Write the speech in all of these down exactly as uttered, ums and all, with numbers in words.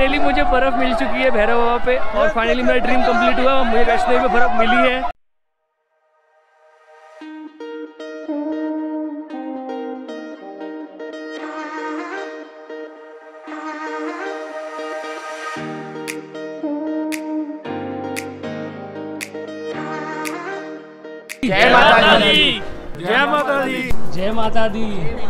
Finally मुझे बर्फ़ मिल चुकी है भैरव बाबा पे और फाइनली मेरा ड्रीम कंप्लीट हुआ, मुझे वैष्णो देवी में बर्फ़ मिली है। जय माता दी, जय माता दी, जय माता दी,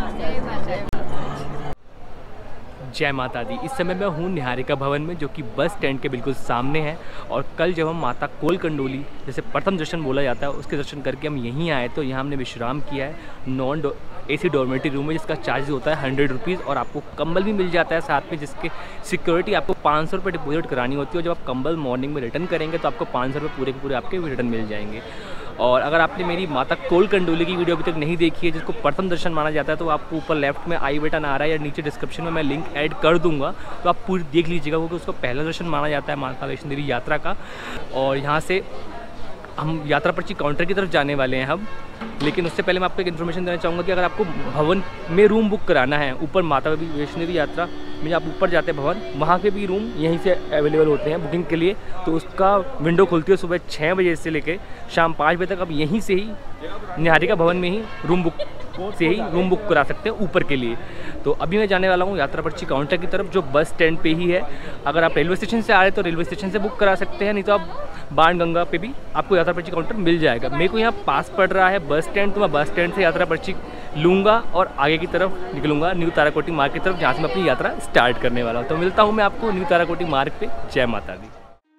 जय माता दी। इस समय मैं हूँ निहारिका भवन में, जो कि बस स्टैंड के बिल्कुल सामने है। और कल जब हम माता कोल कंडोली जैसे प्रथम दर्शन बोला जाता है उसके दर्शन करके हम यहीं आए, तो यहाँ हमने विश्राम किया है। नॉन एसी डॉर्मेटरी रूम है जिसका चार्ज होता है हंड्रेड रुपीज़ और आपको कंबल भी मिल जाता है साथ में, जिसके सिक्योरिटी आपको पाँच सौ रुपये डिपोजिट करानी होती है। और जब आप कंबल मॉर्निंग में रिटर्न करेंगे तो आपको पाँच सौ रुपये पूरे के पूरे आपके रिटर्न मिल जाएंगे। और अगर आपने मेरी माता कोल कंडोली की वीडियो अभी तक नहीं देखी है जिसको प्रथम दर्शन माना जाता है, तो आपको ऊपर लेफ्ट में आई बटन आ रहा है या नीचे डिस्क्रिप्शन में मैं लिंक ऐड कर दूंगा, तो आप पूरी देख लीजिएगा, क्योंकि उसको पहला दर्शन माना जाता है माता वैष्णो देवी यात्रा का। और यहाँ से हम यात्रा पर्ची काउंटर की तरफ जाने वाले हैं हम, लेकिन उससे पहले मैं आपको एक इन्फॉर्मेशन देना चाहूँगा कि अगर आपको भवन में रूम बुक कराना है, ऊपर माता वैष्णो देवी यात्रा में आप ऊपर जाते हैं भवन, वहाँ के भी रूम यहीं से अवेलेबल होते हैं बुकिंग के लिए। तो उसका विंडो खुलती है सुबह छः बजे से लेकर शाम पाँच बजे तक। आप यहीं से ही निहारिका भवन में ही रूम बुक से ही रूम बुक करा सकते हैं ऊपर के लिए। तो अभी मैं जाने वाला हूँ यात्रा पर्ची काउंटर की तरफ, जो बस स्टैंड पे ही है। अगर आप रेलवे स्टेशन से आ रहे हैं तो रेलवे स्टेशन से बुक करा सकते हैं, नहीं तो आप बाण गंगा पे भी आपको यात्रा पर्ची काउंटर मिल जाएगा। मेरे को यहाँ पास पड़ रहा है बस स्टैंड, तो मैं बस स्टैंड से यात्रा पर्ची लूँगा और आगे की तरफ निकलूँगा न्यू ताराकोटी मार्ग की तरफ, जहाँ से मैं अपनी यात्रा स्टार्ट करने वाला हूँ। तो मिलता हूँ मैं आपको न्यू ताराकोटी मार्ग पे। जय माता दी।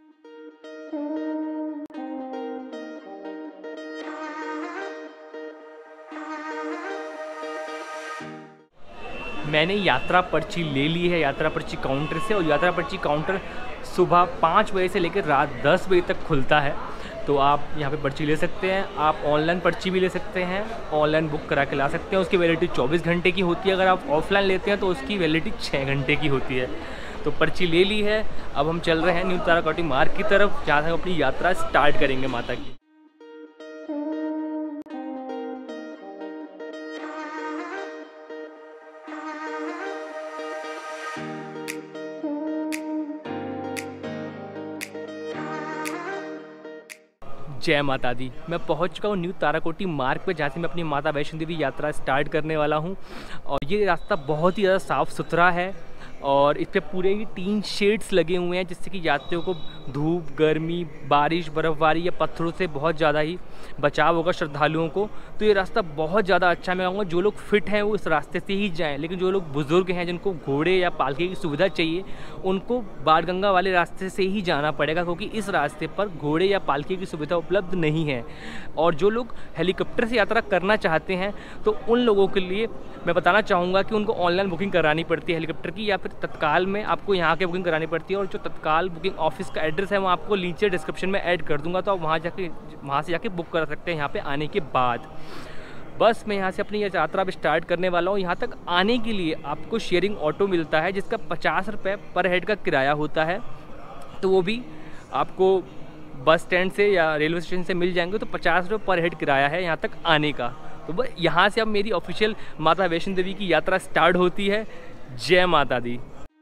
मैंने यात्रा पर्ची ले ली है यात्रा पर्ची काउंटर से, और यात्रा पर्ची काउंटर सुबह पाँच बजे से लेकर रात दस बजे तक खुलता है। तो आप यहाँ पे पर्ची ले सकते हैं। आप ऑनलाइन पर्ची भी ले सकते हैं, ऑनलाइन बुक करा के ला सकते हैं। उसकी वैलिडिटी चौबीस घंटे की होती है। अगर आप ऑफलाइन लेते हैं तो उसकी वैलिडिटी छः घंटे की होती है। तो पर्ची ले ली है, अब हम चल रहे हैं न्यू ताराकोटी मार्ग की तरफ, जहाँ से हम अपनी यात्रा स्टार्ट करेंगे माता की। जय माता दी। मैं पहुंच चुका हूँ न्यू ताराकोटी मार्ग पे, जहाँ से मैं अपनी माता वैष्णो देवी यात्रा स्टार्ट करने वाला हूँ। और ये रास्ता बहुत ही ज़्यादा साफ़ सुथरा है और इस पर पूरे ही तीन शेड्स लगे हुए हैं, जिससे कि यात्रियों को धूप, गर्मी, बारिश, बर्फ़बारी या पत्थरों से बहुत ज़्यादा ही बचाव होगा श्रद्धालुओं को। तो ये रास्ता बहुत ज़्यादा अच्छा, मैं कहूँगा जो लोग फिट हैं वो इस रास्ते से ही जाएं, लेकिन जो लोग बुज़ुर्ग हैं जिनको घोड़े या पालकी की सुविधा चाहिए उनको बाण गंगा वाले रास्ते से ही जाना पड़ेगा, क्योंकि इस रास्ते पर घोड़े या पालकी की सुविधा उपलब्ध नहीं है। और जो लोग हेलीकॉप्टर से यात्रा करना चाहते हैं तो उन लोगों के लिए मैं बताना चाहूँगा कि उनको ऑनलाइन बुकिंग करानी पड़ती है हेलीकॉप्टर की, या फिर तत्काल में आपको यहाँ के बुकिंग करानी पड़ती है। और जो तत्काल बुकिंग ऑफिस का एड्रेस है वो आपको नीचे डिस्क्रिप्शन में ऐड कर दूंगा, तो आप वहाँ जाके वहाँ से जाके बुक कर सकते हैं यहाँ पे आने के बाद। बस मैं यहाँ से अपनी यात्रा अब स्टार्ट करने वाला हूँ। यहाँ तक आने के लिए आपको शेयरिंग ऑटो मिलता है जिसका पचास रुपये पर हेड का किराया होता है, तो वो भी आपको बस स्टैंड से या रेलवे स्टेशन से मिल जाएंगे। तो पचास रुपये पर हेड किराया है यहाँ तक आने का। तो बस यहाँ से अब मेरी ऑफिशियल माता वैष्णो देवी की यात्रा स्टार्ट होती है। जय माता दी।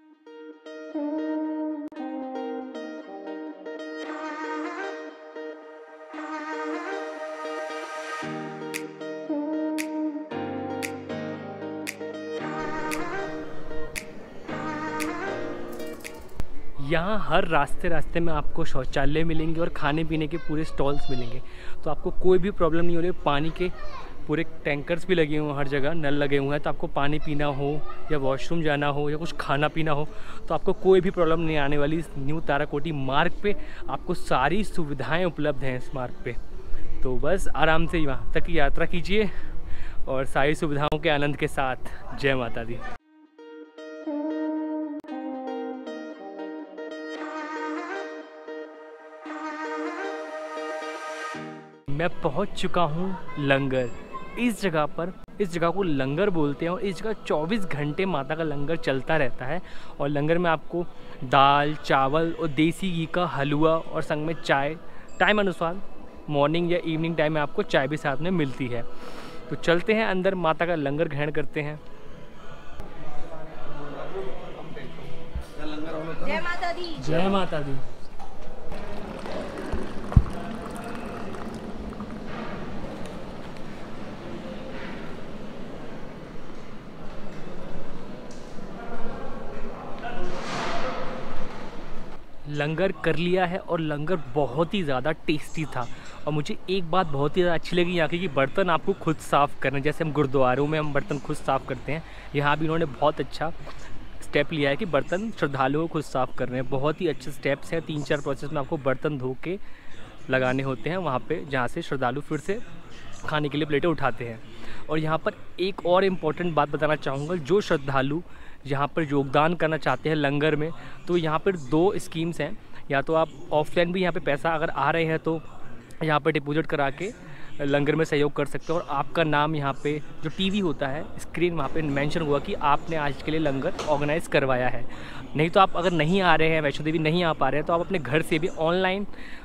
यहाँ हर रास्ते रास्ते में आपको शौचालय मिलेंगे और खाने पीने के पूरे स्टॉल्स मिलेंगे, तो आपको कोई भी प्रॉब्लम नहीं हो रही। पानी के पूरे टैंकर्स भी लगे हुए हैं, हर जगह नल लगे हुए हैं, तो आपको पानी पीना हो या वॉशरूम जाना हो या कुछ खाना पीना हो तो आपको कोई भी प्रॉब्लम नहीं आने वाली। इस न्यू ताराकोटी मार्ग पे आपको सारी सुविधाएं उपलब्ध हैं इस मार्ग पे। तो बस आराम से वहाँ तक की यात्रा कीजिए और सारी सुविधाओं के आनंद के साथ। जय माता दी। मैं पहुंच चुका हूं लंगर। इस जगह पर इस जगह को लंगर बोलते हैं और इस जगह चौबीस घंटे माता का लंगर चलता रहता है। और लंगर में आपको दाल, चावल और देसी घी का हलवा और संग में चाय टाइम अनुसार मॉर्निंग या इवनिंग टाइम में आपको चाय भी साथ में मिलती है। तो चलते हैं अंदर, माता का लंगर ग्रहण करते हैं। जय माता दी। जय माता दी। लंगर कर लिया है और लंगर बहुत ही ज़्यादा टेस्टी था। और मुझे एक बात बहुत ही ज़्यादा अच्छी लगी यहाँ की कि बर्तन आपको खुद साफ़ करने, जैसे हम गुरुद्वारों में हम बर्तन खुद साफ़ करते हैं, यहाँ भी इन्होंने बहुत अच्छा स्टेप लिया है कि बर्तन श्रद्धालुओं को खुद साफ़ कर रहे हैं। बहुत ही अच्छे स्टेप्स हैं, तीन चार प्रोसेस में आपको बर्तन धो के लगाने होते हैं वहाँ पे, जहाँ से श्रद्धालु फिर से खाने के लिए प्लेटें उठाते हैं। और यहाँ पर एक और इम्पॉर्टेंट बात बताना चाहूँगा, जो श्रद्धालु यहाँ पर योगदान करना चाहते हैं लंगर में, तो यहाँ पर दो स्कीम्स हैं। या तो आप ऑफलाइन भी यहाँ पे पैसा अगर आ रहे हैं तो यहाँ पर डिपॉजिट करा के लंगर में सहयोग कर सकते हो, और आपका नाम यहाँ पे जो टीवी होता है स्क्रीन वहाँ पे मेंशन हुआ कि आपने आज के लिए लंगर ऑर्गेनाइज़ करवाया है। नहीं तो आप अगर नहीं आ रहे हैं, वैष्णो देवी नहीं आ पा रहे हैं, तो आप अपने घर से भी ऑनलाइन,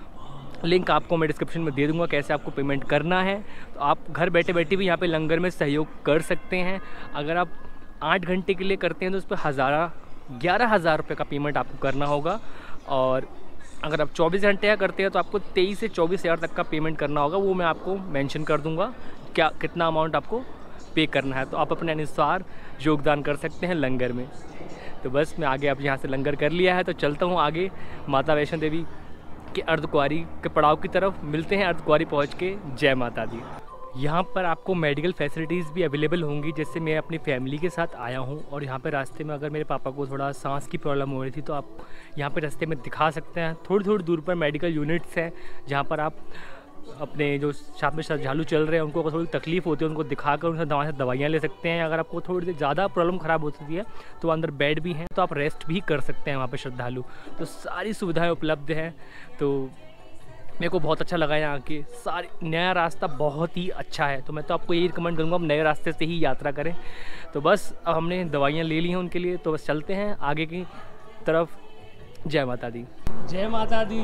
लिंक आपको मैं डिस्क्रिप्शन में दे दूंगा कैसे आपको पेमेंट करना है, तो आप घर बैठे बैठे भी यहाँ पे लंगर में सहयोग कर सकते हैं। अगर आप आठ घंटे के लिए करते हैं तो उस पर हज़ारा ग्यारह हज़ार रुपये का पेमेंट आपको करना होगा, और अगर आप चौबीस घंटे का करते हैं तो आपको तेईस से चौबीस हज़ार तक का पेमेंट करना होगा। वो मैं आपको मेंशन कर दूंगा क्या कितना अमाउंट आपको पे करना है, तो आप अपने अनुसार योगदान कर सकते हैं लंगर में। तो बस मैं आगे, आप यहाँ से लंगर कर लिया है तो चलता हूँ आगे माता वैष्णो देवी के अर्धकुंवारी के पड़ाव की तरफ। मिलते हैं अर्धकुंवारी पहुँच के। जय माता दी। यहाँ पर आपको मेडिकल फैसिलिटीज़ भी अवेलेबल होंगी। जैसे मैं अपनी फैमिली के साथ आया हूँ और यहाँ पे रास्ते में अगर मेरे पापा को थोड़ा सांस की प्रॉब्लम हो रही थी तो आप यहाँ पे रास्ते में दिखा सकते हैं। थोड़ी थोड़ी दूर पर मेडिकल यूनिट्स हैं जहाँ पर आप अपने जो साथ में श्रद्धालु चल रहे हैं उनको अगर थोड़ी तकलीफ़ होती है उनको दिखाकर उनसे दवा से दवाइयाँ ले सकते हैं। अगर आपको थोड़ी देर ज़्यादा प्रॉब्लम ख़राब होती है तो अंदर बेड भी हैं, तो आप रेस्ट भी कर सकते हैं वहाँ पर श्रद्धालु। तो सारी सुविधाएँ उपलब्ध हैं। तो मेरे को बहुत अच्छा लगा यहाँ के सारे, नया रास्ता बहुत ही अच्छा है। तो मैं तो आपको यही रिकमेंड करूँगा आप नए रास्ते से ही यात्रा करें। तो बस अब हमने दवाइयाँ ले ली हैं उनके लिए, तो बस चलते हैं आगे की तरफ। जय माता दी। जय माता दी।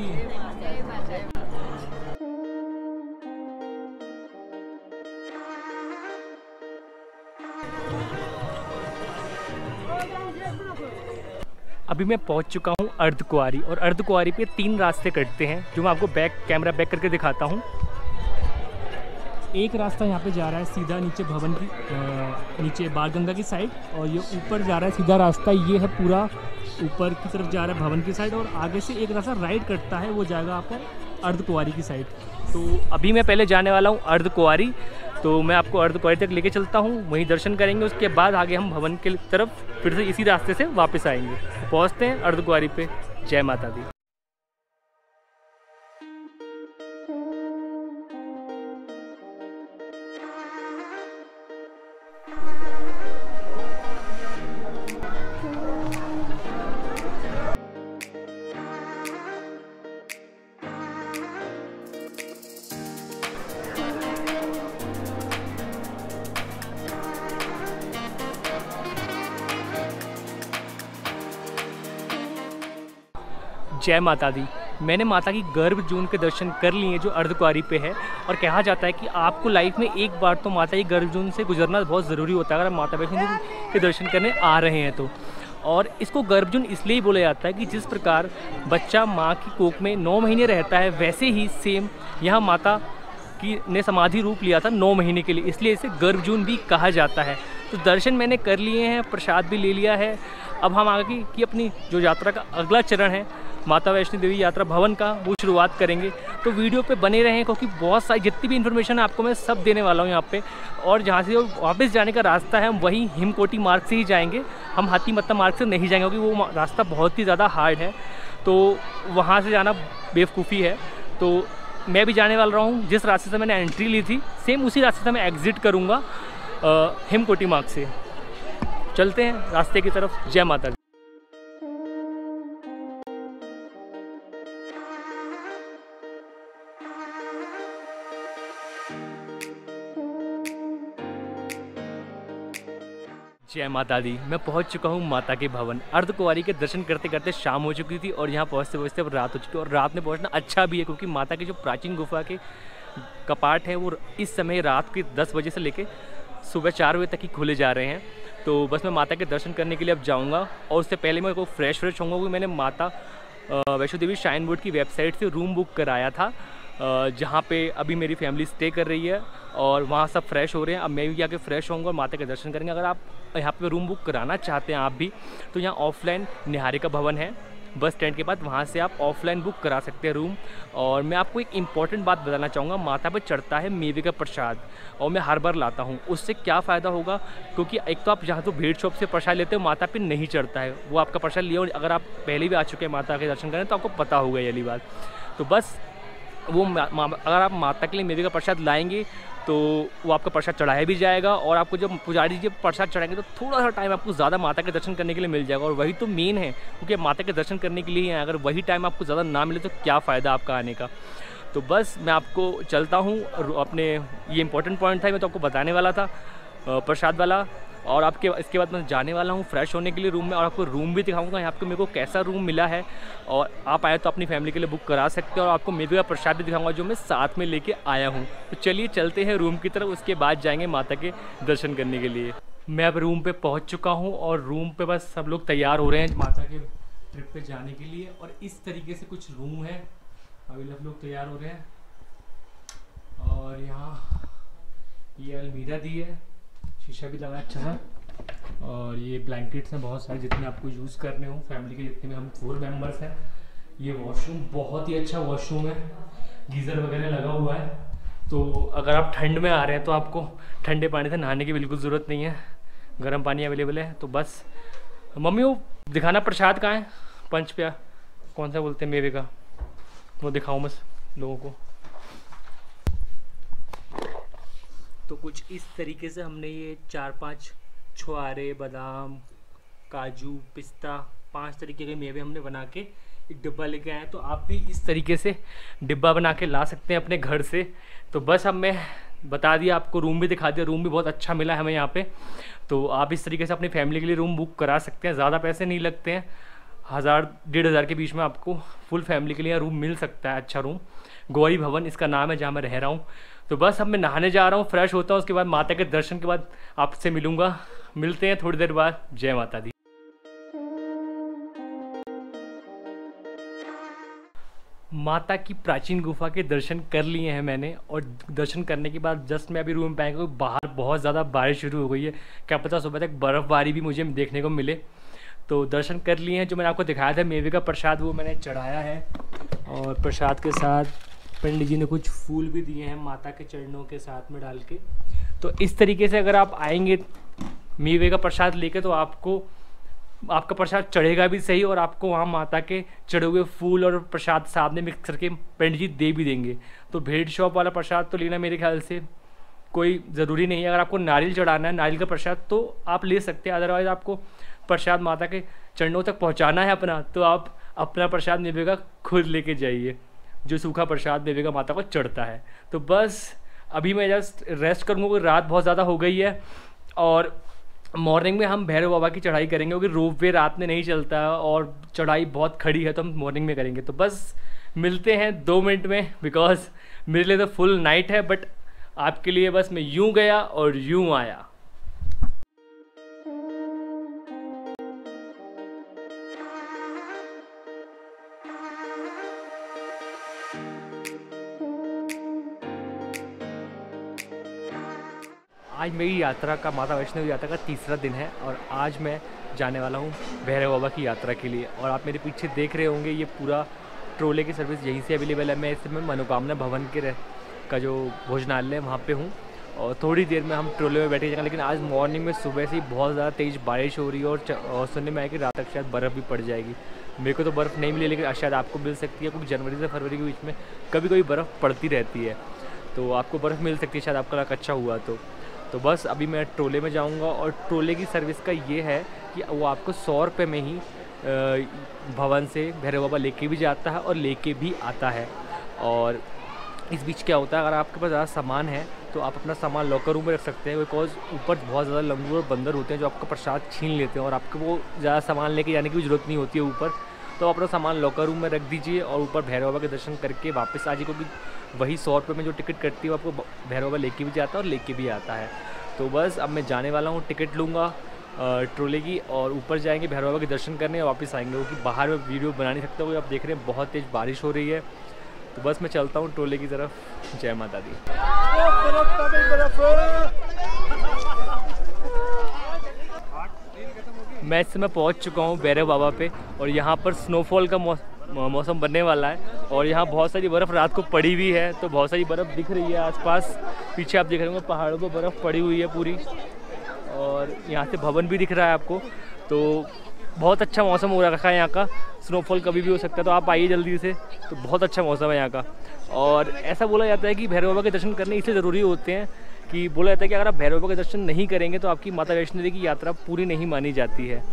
अभी मैं पहुंच चुका हूं अर्धकुंवारी, और अर्धकुंवारी पे तीन रास्ते कटते हैं जो मैं आपको बैक कैमरा बैक करके दिखाता हूं। एक रास्ता यहाँ पे जा रहा है सीधा नीचे भवन की आ, नीचे बाल गंगा की साइड, और ये ऊपर जा रहा है सीधा रास्ता, ये है पूरा ऊपर की तरफ जा रहा है भवन की साइड। और आगे से एक रास्ता राइट कटता है, वो जाएगा आपका अर्धकुंवारी की साइड। तो अभी मैं पहले जाने वाला हूँ अर्धकुंवारी, तो मैं आपको अर्धकुंवारी तक लेके चलता हूँ, वहीं दर्शन करेंगे। उसके बाद आगे हम भवन के तरफ फिर से इसी रास्ते से वापस आएंगे। पहुँचते हैं अर्धकुंवारी पे। जय माता दी। जय माता दी। मैंने माता की गर्भ जून के दर्शन कर लिए जो अर्धकुंवारी पे है, और कहा जाता है कि आपको लाइफ में एक बार तो माता की गर्भ जून से गुजरना बहुत ज़रूरी होता है अगर आप माता वैष्णो देवी के दर्शन करने आ रहे हैं तो। और इसको गर्भ जून इसलिए बोला जाता है कि जिस प्रकार बच्चा माँ की कोख में नौ महीने रहता है, वैसे ही सेम यहाँ माता की ने समाधि रूप लिया था नौ महीने के लिए, इसलिए इसे गर्भ जून भी कहा जाता है। तो दर्शन मैंने कर लिए हैं, प्रसाद भी ले लिया है। अब हम आगे की अपनी जो यात्रा का अगला चरण है माता वैष्णो देवी यात्रा भवन का, वो शुरुआत करेंगे। तो वीडियो पे बने रहें क्योंकि बहुत सारी जितनी भी इन्फॉर्मेशन है आपको मैं सब देने वाला हूँ यहाँ पे। और जहाँ से वापस जाने का रास्ता है हम वही हिमकोटी मार्ग से ही जाएंगे, हम हाथी मत्ता मार्ग से नहीं जाएंगे क्योंकि वो रास्ता बहुत ही ज़्यादा हार्ड है, तो वहाँ से जाना बेवकूफ़ी है। तो मैं भी जाने वाला हूँ जिस रास्ते से मैंने एंट्री ली थी, सेम उसी रास्ते से मैं एग्ज़िट करूँगा हिमकोटी मार्ग से। चलते हैं रास्ते की तरफ। जय माता दी। जय माता दी। मैं पहुंच चुका हूं माता के भवन। अर्धकुंवारी के दर्शन करते करते शाम हो चुकी थी और यहां पहुंचते पहुंचते अब रात हो चुकी है। और रात में पहुंचना अच्छा भी है क्योंकि माता की जो प्राचीन गुफा के कपाट हैं वो इस समय रात के दस बजे से लेके सुबह चार बजे तक ही खोले जा रहे हैं। तो बस मैं माता के दर्शन करने के लिए अब जाऊँगा, और उससे पहले मैं को फ्रेश फ्रेश होऊंगा, क्योंकि मैंने माता वैष्णो देवी श्राइन बोर्ड की वेबसाइट से रूम बुक कराया था, जहाँ पे अभी मेरी फैमिली स्टे कर रही है, और वहाँ सब फ्रेश हो रहे हैं। अब मैं भी जाके फ्रेश होऊंगा और माता के दर्शन करेंगे। अगर आप यहाँ पे रूम बुक कराना चाहते हैं आप भी, तो यहाँ ऑफलाइन निहारिका भवन है बस स्टैंड के बाद, वहाँ से आप ऑफलाइन बुक करा सकते हैं रूम। और मैं आपको एक इम्पॉर्टेंट बात बताना चाहूँगा, माता पे चढ़ता है मेवे का प्रसाद, और मैं हर बार लाता हूँ। उससे क्या फ़ायदा होगा, क्योंकि एक तो आप जहाँ तो भीड़ शॉप से प्रसाद लेते हो, माता पे नहीं चढ़ता है, वो आपका प्रसाद लिया। और अगर आप पहले भी आ चुके हैं माता के दर्शन करें तो आपको पता होगा ये वाली बात। तो बस वो अगर आप माता के लिए मेवे का प्रसाद लाएंगे तो वो आपका प्रसाद चढ़ाया भी जाएगा, और आपको जब पुजारी जी प्रसाद चढ़ाएंगे तो थोड़ा सा टाइम आपको ज़्यादा माता के दर्शन करने के लिए मिल जाएगा। और वही तो मेन है, क्योंकि माता के दर्शन करने के लिए हैं। अगर वही टाइम आपको ज़्यादा ना मिले तो क्या फ़ायदा आपका आने का। तो बस मैं आपको चलता हूँ अपने, ये इंपॉर्टेंट पॉइंट था मैं तो आपको बताने वाला था प्रसाद वाला। और आपके इसके बाद मैं जाने वाला हूँ फ्रेश होने के लिए रूम में, और आपको रूम भी दिखाऊंगा यहाँ पे मेरे को कैसा रूम मिला है। और आप आए तो अपनी फैमिली के लिए बुक करा सकते हैं, और आपको मेवे का प्रसाद भी दिखाऊंगा जो मैं साथ में लेके आया हूँ। तो चलिए चलते हैं रूम की तरफ, उसके बाद जाएंगे माता के दर्शन करने के लिए। मैं अब रूम पे पहुँच चुका हूँ, और रूम पे बस सब लोग तैयार हो रहे हैं माता के ट्रिप पे जाने के लिए। और इस तरीके से कुछ रूम है, अभी सब लोग तैयार हो रहे हैं। और यहाँ ये अलमीरा दी है, शीशा भी लगा अच्छा सा, और ये ब्लैंकेट्स हैं बहुत सारे जितने आपको यूज़ करने हो फैमिली के, जितने में हम फोर मेंबर्स हैं। ये वॉशरूम बहुत ही अच्छा वॉशरूम है, गीज़र वगैरह लगा हुआ है। तो अगर आप ठंड में आ रहे हैं तो आपको ठंडे पानी से नहाने की बिल्कुल ज़रूरत नहीं है, गर्म पानी अवेलेबल है। तो बस मम्मी वो दिखाना प्रसाद कहाँ है, पंच प्या कौन सा बोलते हैं मेवे का, वो दिखाऊँ बस लोगों को। तो कुछ इस तरीके से हमने ये चार पांच छुआरे, बादाम, काजू, पिस्ता, पांच तरीके के मेवे हमने बना के एक डिब्बा लेके आए। तो आप भी इस तरीके से डिब्बा बना के ला सकते हैं अपने घर से। तो बस अब मैं बता दिया आपको, रूम भी दिखा दिया, रूम भी बहुत अच्छा मिला है हमें यहाँ पे। तो आप इस तरीके से अपनी फैमिली के लिए रूम बुक करा सकते हैं, ज़्यादा पैसे नहीं लगते हैं, हज़ार डेढ़ हज़ार के बीच में आपको फुल फैमिली के लिए रूम मिल सकता है। अच्छा रूम, गौरी भवन इसका नाम है जहाँ मैं रह रहा हूँ। तो बस अब मैं नहाने जा रहा हूँ, फ्रेश होता हूँ, उसके बाद माता के दर्शन के बाद आपसे मिलूँगा। मिलते हैं थोड़ी देर बाद। जय माता दी। माता की प्राचीन गुफा के दर्शन कर लिए हैं मैंने, और दर्शन करने के बाद जस्ट मैं अभी रूम पे आएगा, बाहर बहुत ज़्यादा बारिश शुरू हो गई है, क्या पता सुबह तक बर्फ़बारी भी मुझे देखने को मिले। तो दर्शन कर लिए हैं, जो मैंने आपको दिखाया था मेवे का प्रसाद वो मैंने चढ़ाया है, और प्रसाद के साथ पंडित जी ने कुछ फूल भी दिए हैं माता के चरणों के साथ में डाल के। तो इस तरीके से अगर आप आएंगे मेवे का प्रसाद लेके तो आपको आपका प्रसाद चढ़ेगा भी सही, और आपको वहाँ माता के चढ़े हुए फूल और प्रसाद साथ में मिक्स करके पंडित जी दे भी देंगे। तो भेड़ शॉप वाला प्रसाद तो लेना मेरे ख्याल से कोई ज़रूरी नहीं है। अगर आपको नारियल चढ़ाना है, नारियल का प्रसाद, तो आप ले सकते हैं। अदरवाइज़ आपको प्रसाद माता के चरणों तक पहुँचाना है अपना, तो आप अपना प्रसाद मेवे का खुद लेके जाइए, जो सूखा प्रसाद मेवे का माता को चढ़ता है। तो बस अभी मैं जस्ट रेस्ट करूँगा, क्योंकि रात बहुत ज़्यादा हो गई है, और मॉर्निंग में हम भैरव बाबा की चढ़ाई करेंगे, क्योंकि रोप वे रात में नहीं चलता है और चढ़ाई बहुत खड़ी है, तो हम मॉर्निंग में करेंगे। तो बस मिलते हैं दो मिनट में, बिकॉज मेरे लिए तो फुल नाइट है, बट आपके लिए बस मैं यूँ गया और यूँ आया। आज मेरी यात्रा का, माता वैष्णो देवी यात्रा का तीसरा दिन है, और आज मैं जाने वाला हूँ भैरव बाबा की यात्रा के लिए। और आप मेरे पीछे देख रहे होंगे ये पूरा ट्रोले की सर्विस यहीं से अवेलेबल है। मैं इस समय मनोकामना भवन के रह, का जो भोजनालय है वहाँ पे हूँ, और थोड़ी देर में हम ट्रोले में बैठे जाएंगे। लेकिन आज मॉर्निंग में सुबह से ही बहुत ज़्यादा तेज़ बारिश हो रही है, और, और सुनने में आया कि रात तक शायद बर्फ़ भी पड़ जाएगी। मेरे को तो बर्फ़ नहीं मिली, लेकिन शायद आपको मिल सकती है, क्योंकि जनवरी से फरवरी के बीच में कभी कभी बर्फ़ पड़ती रहती है, तो आपको बर्फ़ मिल सकती है शायद आपका लक अच्छा हुआ तो। तो बस अभी मैं ट्रोले में जाऊंगा, और ट्रोले की सर्विस का ये है कि वो आपको सौ रुपये में ही भवन से भैरव बाबा लेके भी जाता है और लेके भी आता है। और इस बीच क्या होता है, अगर आपके पास ज़्यादा सामान है तो आप अपना सामान लॉकर रूम में रख सकते हैं, बिकॉज ऊपर बहुत ज़्यादा लंगूर और बंदर होते हैं जो आपका प्रसाद छीन लेते हैं, और आपको वो ज़्यादा सामान लेके जाने की भी ज़रूरत नहीं होती है ऊपर। तो अपना सामान लॉकर रूम में रख दीजिए, और ऊपर भैरव बाबा के दर्शन करके वापस आ जाइए, क्योंकि वही सौ रुपये में जो टिकट कटती है वो आपको भैरव बाबा लेके भी जाता है और लेके भी आता है। तो बस अब मैं जाने वाला हूँ, टिकट लूँगा ट्रोले की, और ऊपर जाएंगे भैरव बाबा के दर्शन करने और वापस आएंगे, क्योंकि बाहर में वीडियो बना नहीं सकता, वो आप देख रहे हैं बहुत तेज़ बारिश हो रही है। तो बस मैं चलता हूँ ट्रोले की तरफ। जय माता दी। मैं इस समय पहुँच चुका हूँ भैरव बाबा पे, और यहाँ पर स्नोफॉल का मौसम बनने वाला है, और यहाँ बहुत सारी बर्फ़ रात को पड़ी हुई है, तो बहुत सारी बर्फ़ दिख रही है आसपास। पीछे आप देख रहे होंगे पहाड़ों पर बर्फ़ पड़ी हुई है पूरी, और यहाँ से भवन भी दिख रहा है आपको। तो बहुत अच्छा मौसम हो रखा है यहाँ का, स्नोफॉल कभी भी हो सकता है, तो आप आइए जल्दी से। तो बहुत अच्छा मौसम है यहाँ का। और ऐसा बोला जाता है कि भैरव बाबा के दर्शन करने इसलिए ज़रूरी होते हैं कि बोला जाता है कि अगर आप भैरव बाबा के दर्शन नहीं करेंगे तो आपकी माता वैष्णो देवी की यात्रा पूरी नहीं मानी जाती है।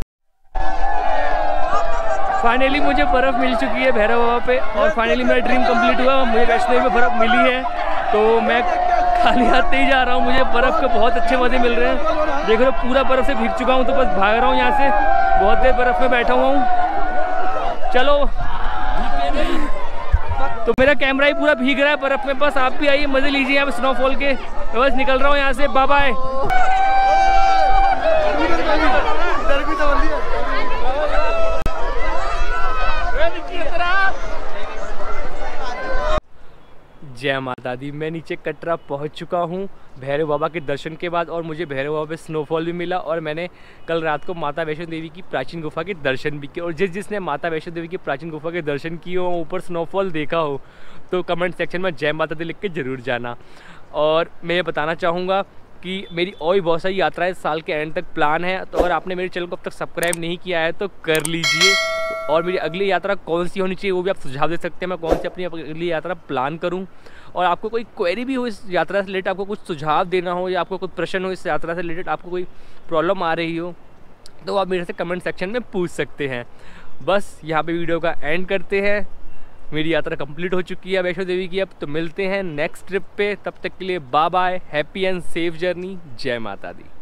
फाइनली मुझे बर्फ़ मिल चुकी है भैरव बाबा पे, और फाइनली मेरा ड्रीम कंप्लीट हुआ, मुझे वैष्णो देवी में बर्फ़ मिली है। तो मैं खाली हाथ ही जा रहा हूँ, मुझे बर्फ़ के बहुत अच्छे मज़े मिल रहे हैं। देख रहे हो पूरा बर्फ़ से भीग चुका हूँ, तो बस भाग रहा हूँ यहाँ से, बहुत देर बर्फ़ में बैठा हुआ हूँ। चलो, तो मेरा कैमरा ही पूरा भीग रहा है बर्फ़ में, बस आप भी आइए मज़े लीजिए यहाँ पे स्नोफॉल के। तो बस निकल रहा हूँ यहाँ से, बाय बाय। जय माता दी। मैं नीचे कटरा पहुंच चुका हूं भैरव बाबा के दर्शन के बाद, और मुझे भैरव बाबा पे स्नोफॉल भी मिला, और मैंने कल रात को माता वैष्णो देवी की प्राचीन गुफा के दर्शन भी किए। और जिस जिसने माता वैष्णो देवी की प्राचीन गुफा के दर्शन किए हो, ऊपर स्नोफॉल देखा हो, तो कमेंट सेक्शन में जय माता दी लिख के ज़रूर जाना। और मैं ये बताना चाहूँगा कि मेरी और भी बहुत सारी यात्राएं साल के एंड तक प्लान है, तो अगर आपने मेरे चैनल को अब तक सब्सक्राइब नहीं किया है तो कर लीजिए। और मेरी अगली यात्रा कौन सी होनी चाहिए वो भी आप सुझाव दे सकते हैं, मैं कौन सी अपनी अगली यात्रा प्लान करूं। और आपको कोई क्वेरी भी हो इस यात्रा से रिलेटेड, आपको कुछ सुझाव देना हो, या आपको कुछ प्रश्न हो इस यात्रा से रिलेटेड, आपको कोई प्रॉब्लम आ रही हो, तो आप मेरे से कमेंट सेक्शन में पूछ सकते हैं। बस यहाँ पे वीडियो का एंड करते हैं। मेरी यात्रा कंप्लीट हो चुकी है वैष्णो देवी की। अब तो मिलते हैं नेक्स्ट ट्रिप पे, तब तक के लिए bye bye, happy and safe journey. जय माता दी।